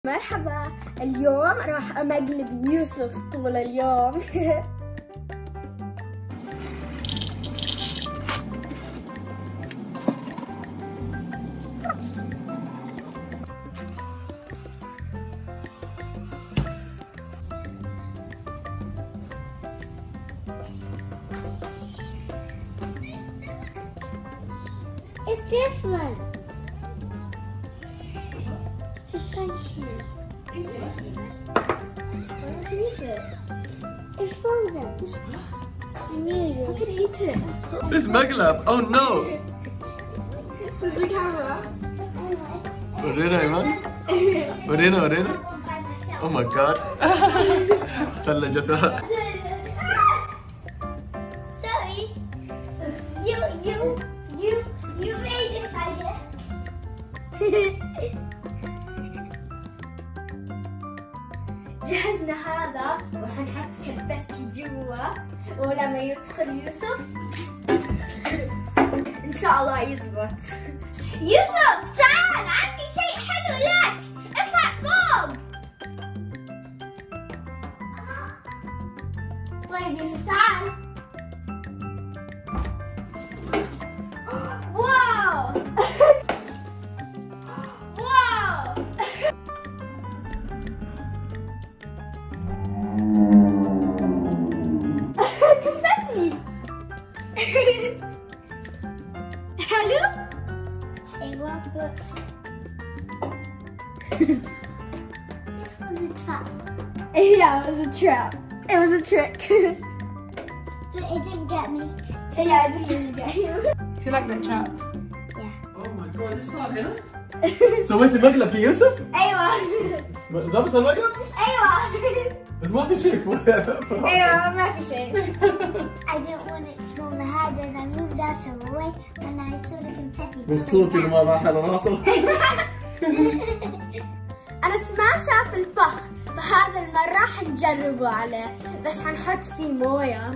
مرحبا، اليوم راح أمقلب يوسف طول اليوم. It's different. It's crunchy. Eat it. Why don't you eat it? It's frozen. I knew you. You can eat it. It's مقلب. Oh no. There's the camera. ورينا إيمان. ورينا. Oh my god. ثلجتها. Sorry. You made it, I guess. جهزنا هذا وحنحط كبتي جوا، ولما يدخل يوسف ان شاء الله يزبط. يوسف تعال، عندي شيء حلو لك. اطلع فوق. طيب يوسف تعال. واو. واو. كبتي. حلو؟ ايوه but this was a trap. Yeah, it was a trap. It was a trick. But it didn't get me. Yeah, it didn't get you. Do you like that trap? Yeah. Oh my god ايش صار هنا؟ سويتي مقلب في يوسف؟ ايوه. ضبط المقلب؟ ايوه. بس ما في شيء. ايوه ما في شيء. I didn't want it to go on my head and I moved out of the way and I saw the confetti. مبسوط إنه ما راح على راسه. أنس ما شاف الفخ، فهذا المرة حنجربه عليه، بس حنحط فيه موية.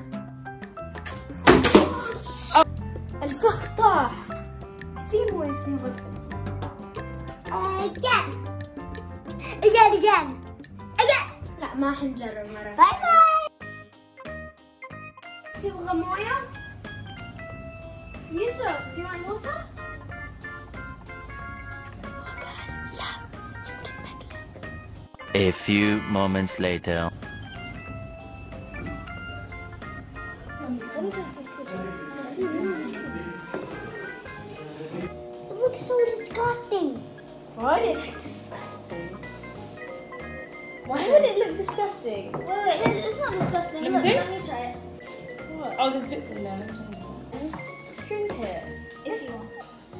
الفخ طاح. في موية في غرفتي. Again. لا ما حنجرب مرة. Bye bye. تبغى موية؟ يوسف، do you want water? A few moments later. Look, it's so disgusting. Why would it look disgusting? Why would it look disgusting? Wait, it's not disgusting. Let me Look, see. let me try it. What? Oh, there's bits in there. Let me show you. Just drink it. If you want.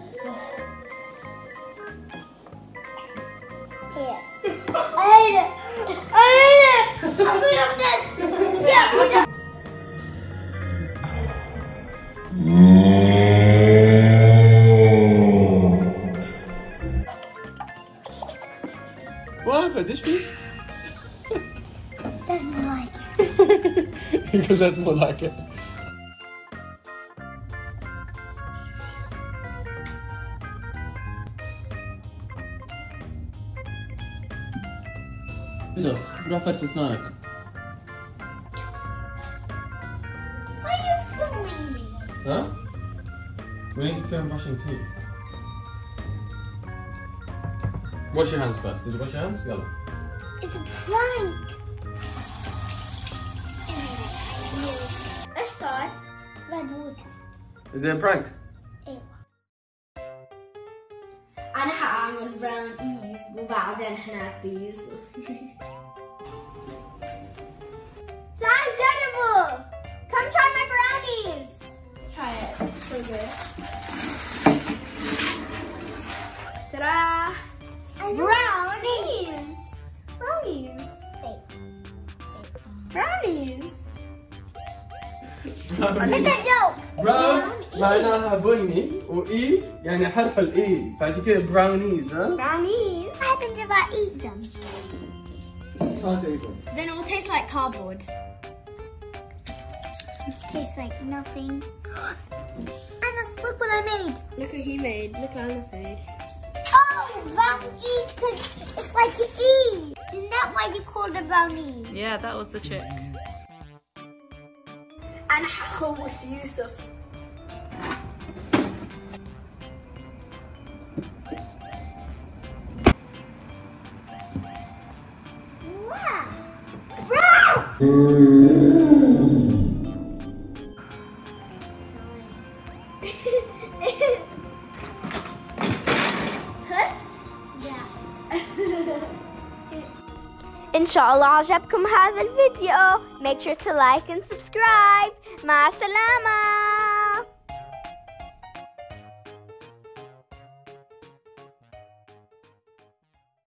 Here. I hate it. I'm going upstairs. Yeah, what's up? وافد ايش فيه؟ That's more like it. Because that's more like it. يوسف روح فرش اسنانك. Why are you filming me? ها؟ We need to film brushing teeth. Wash your hands first. Did you wash your hands? يلا. It's a prank. ايش صار؟ Red water. Is it a prank? ايوه. أنا حأعمل براونيز وبعدين حنعطي يوسف. تعال جربوا. Come try my brownies. Try it. So good. Ta-da! Brownies. Brownies. Brownies. It's a joke. براون معناها بني وإي يعني حرف الإي فعشان كذا براونيز ها؟ Brownies. I think if I eat them. ما تعيدون. Then it will taste like cardboard. It tastes like nothing. Anas, look what I made. Look what he made. Look what Anas made. Oh, brownies because it's like an E. Isn't that why you call them brownies? Yeah, that was the trick. أنا حخوف يوسف. إن شاء الله عجبكم هذا الفيديو. Make sure to like and subscribe. مع السلامة.